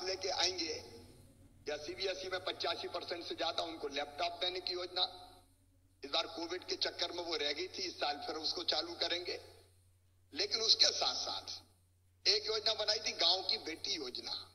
लेके आएंगे, या सीबीएसई में 85% से ज्यादा उनको लैपटॉप देने की योजना, इस बार कोविड के चक्कर में वो रह गई थी, इस साल फिर उसको चालू करेंगे। लेकिन उसके साथ साथ एक योजना बनाई थी, गांव की बेटी योजना।